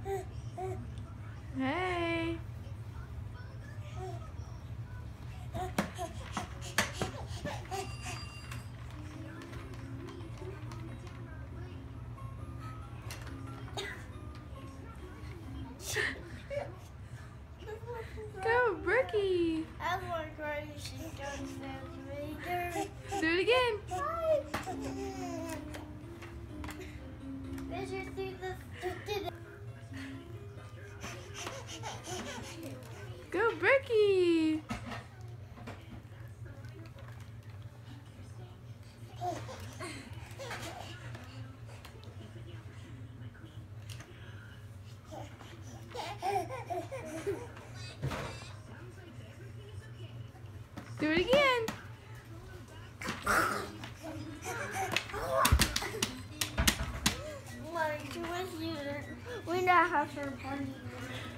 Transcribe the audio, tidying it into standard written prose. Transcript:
Hey. Go, Brookie. I want to cry. She does Do it again. Did you see this? Go, Brookie. Do it again. We now have her party.